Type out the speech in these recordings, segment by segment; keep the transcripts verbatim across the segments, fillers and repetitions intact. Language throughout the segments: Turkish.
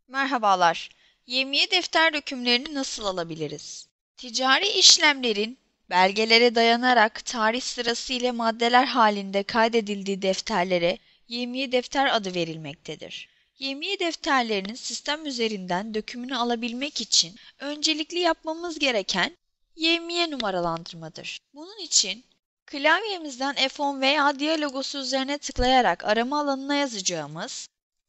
Merhabalar. Yevmiye defter dökümlerini nasıl alabiliriz? Ticari işlemlerin belgelere dayanarak tarih sırası ile maddeler halinde kaydedildiği defterlere yevmiye defter adı verilmektedir. Yevmiye defterlerinin sistem üzerinden dökümünü alabilmek için öncelikli yapmamız gereken yevmiye numaralandırmadır. Bunun için klavyemizden F on veya diğer logosu üzerine tıklayarak arama alanına yazacağımız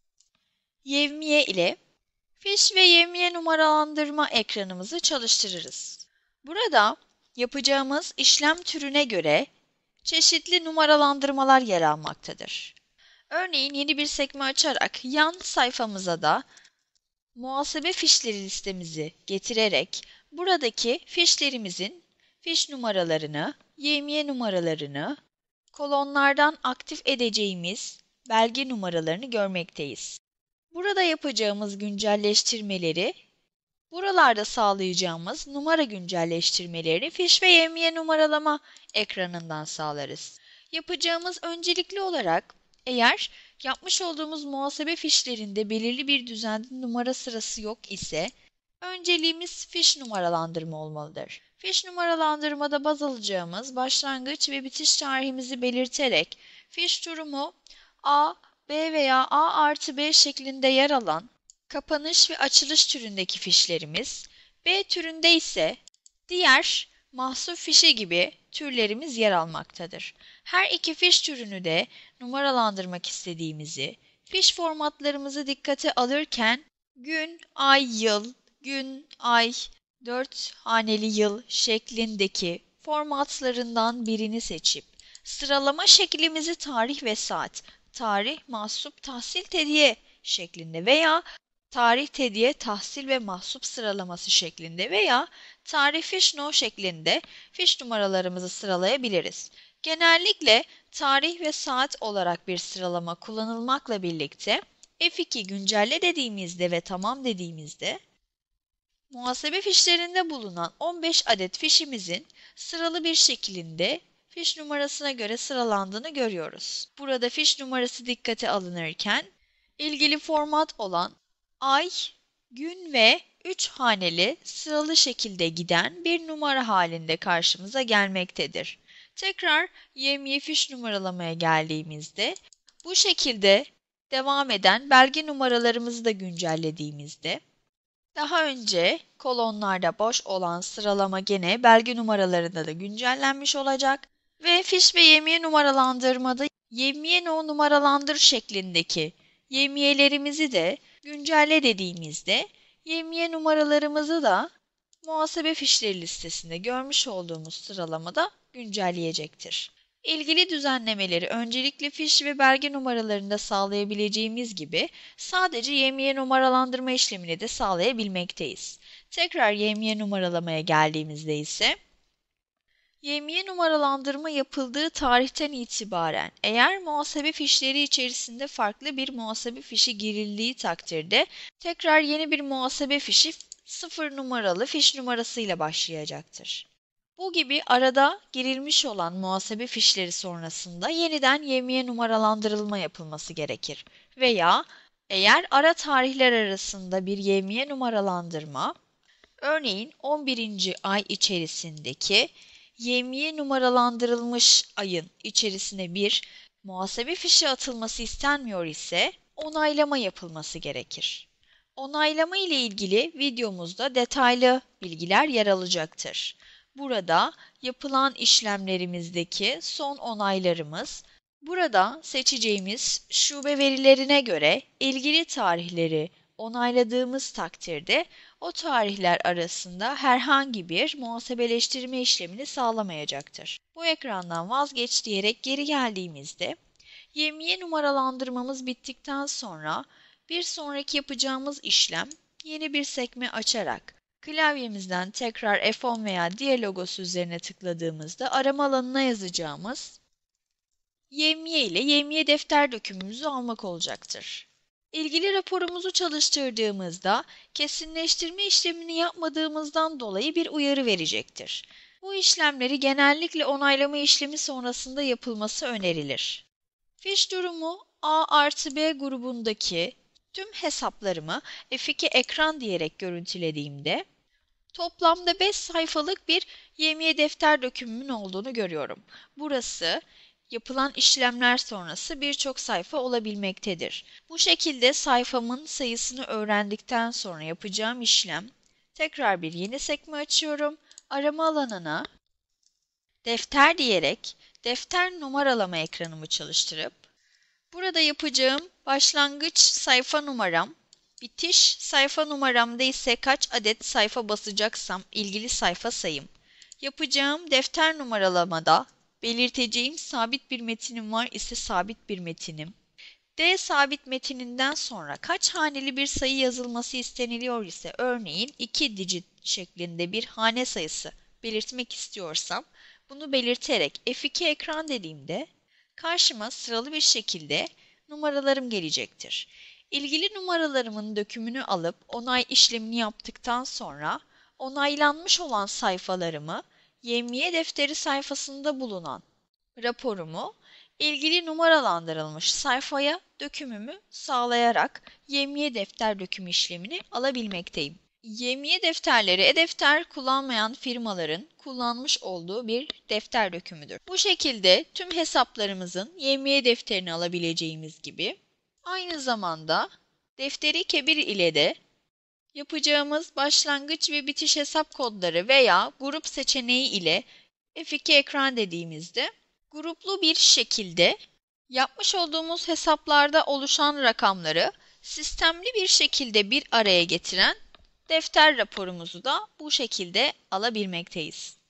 yevmiye ile fiş ve yevmiye numaralandırma ekranımızı çalıştırırız. Burada yapacağımız işlem türüne göre çeşitli numaralandırmalar yer almaktadır. Örneğin yeni bir sekme açarak yan sayfamıza da muhasebe fişleri listemizi getirerek buradaki fişlerimizin fiş numaralarını, yevmiye numaralarını, kolonlardan aktif edeceğimiz belge numaralarını görmekteyiz. Burada yapacağımız güncelleştirmeleri, buralarda sağlayacağımız numara güncelleştirmeleri fiş ve yevmiye numaralama ekranından sağlarız. Yapacağımız öncelikli olarak eğer yapmış olduğumuz muhasebe fişlerinde belirli bir düzende numara sırası yok ise önceliğimiz fiş numaralandırma olmalıdır. Fiş numaralandırmada baz alacağımız başlangıç ve bitiş tarihimizi belirterek fiş durumu A, B veya A artı B şeklinde yer alan kapanış ve açılış türündeki fişlerimiz, B türünde ise diğer mahsur fişi gibi türlerimiz yer almaktadır. Her iki fiş türünü de numaralandırmak istediğimizi, fiş formatlarımızı dikkate alırken gün, ay, yıl, gün, ay, dört haneli yıl şeklindeki formatlarından birini seçip sıralama şeklimizi tarih ve saat, tarih, mahsup, tahsil, tediye şeklinde veya tarih, tediye, tahsil ve mahsup sıralaması şeklinde veya tarih fiş no şeklinde fiş numaralarımızı sıralayabiliriz. Genellikle tarih ve saat olarak bir sıralama kullanılmakla birlikte F iki güncelle dediğimizde ve tamam dediğimizde muhasebe fişlerinde bulunan on beş adet fişimizin sıralı bir şekilde fiş numarasına göre sıralandığını görüyoruz. Burada fiş numarası dikkate alınırken ilgili format olan ay, gün ve üç haneli sıralı şekilde giden bir numara halinde karşımıza gelmektedir. Tekrar yevmiye fiş numaralamaya geldiğimizde bu şekilde devam eden belge numaralarımızı da güncellediğimizde daha önce kolonlarda boş olan sıralama gene belge numaralarında da güncellenmiş olacak ve fiş ve yevmiye numaralandırmada yevmiye no numaralandır şeklindeki yevmiyelerimizi de güncelle dediğimizde yevmiye numaralarımızı da muhasebe fişleri listesinde görmüş olduğumuz sıralamada güncelleyecektir. İlgili düzenlemeleri öncelikle fiş ve belge numaralarında sağlayabileceğimiz gibi sadece yevmiye numaralandırma işlemini de sağlayabilmekteyiz. Tekrar yevmiye numaralamaya geldiğimizde ise yevmiye numaralandırma yapıldığı tarihten itibaren eğer muhasebe fişleri içerisinde farklı bir muhasebe fişi girildiği takdirde tekrar yeni bir muhasebe fişi sıfır numaralı fiş numarasıyla başlayacaktır. Bu gibi arada girilmiş olan muhasebe fişleri sonrasında yeniden yevmiye numaralandırılma yapılması gerekir. Veya eğer ara tarihler arasında bir yevmiye numaralandırma, örneğin on birinci ay içerisindeki yevmiye numaralandırılmış ayın içerisine bir muhasebe fişi atılması istenmiyor ise onaylama yapılması gerekir. Onaylama ile ilgili videomuzda detaylı bilgiler yer alacaktır. Burada yapılan işlemlerimizdeki son onaylarımız, burada seçeceğimiz şube verilerine göre ilgili tarihleri onayladığımız takdirde o tarihler arasında herhangi bir muhasebeleştirme işlemini sağlamayacaktır. Bu ekrandan vazgeç diyerek geri geldiğimizde yevmiye numaralandırmamız bittikten sonra bir sonraki yapacağımız işlem yeni bir sekme açarak klavyemizden tekrar F on veya diğer logosu üzerine tıkladığımızda arama alanına yazacağımız yevmiye ile yevmiye defter dökümümüzü almak olacaktır. İlgili raporumuzu çalıştırdığımızda kesinleştirme işlemini yapmadığımızdan dolayı bir uyarı verecektir. Bu işlemleri genellikle onaylama işlemi sonrasında yapılması önerilir. Fiş durumu A artı B grubundaki Tüm hesaplarımı F iki ekran diyerek görüntülediğimde toplamda beş sayfalık bir yevmiye defter dökümümün olduğunu görüyorum. Burası yapılan işlemler sonrası birçok sayfa olabilmektedir. Bu şekilde sayfamın sayısını öğrendikten sonra yapacağım işlem, tekrar bir yeni sekme açıyorum. Arama alanına defter diyerek defter numaralama ekranımı çalıştırıp, burada yapacağım başlangıç sayfa numaram, bitiş sayfa numaramda ise kaç adet sayfa basacaksam ilgili sayfa sayım, yapacağım defter numaralamada belirteceğim sabit bir metinim var ise sabit bir metinim, D sabit metininden sonra kaç haneli bir sayı yazılması isteniliyor ise örneğin iki digit şeklinde bir hane sayısı belirtmek istiyorsam bunu belirterek F iki ekran dediğimde karşıma sıralı bir şekilde numaralarım gelecektir. İlgili numaralarımın dökümünü alıp onay işlemini yaptıktan sonra onaylanmış olan sayfalarımı yevmiye defteri sayfasında bulunan raporumu ilgili numaralandırılmış sayfaya dökümümü sağlayarak yevmiye defter dökümü işlemini alabilmekteyim. Yevmiye defterleri e-defter kullanmayan firmaların kullanmış olduğu bir defter dökümüdür. Bu şekilde tüm hesaplarımızın yevmiye defterini alabileceğimiz gibi aynı zamanda defteri kebir ile de yapacağımız başlangıç ve bitiş hesap kodları veya grup seçeneği ile F iki ekran dediğimizde gruplu bir şekilde yapmış olduğumuz hesaplarda oluşan rakamları sistemli bir şekilde bir araya getiren defter raporumuzu da bu şekilde alabilmekteyiz.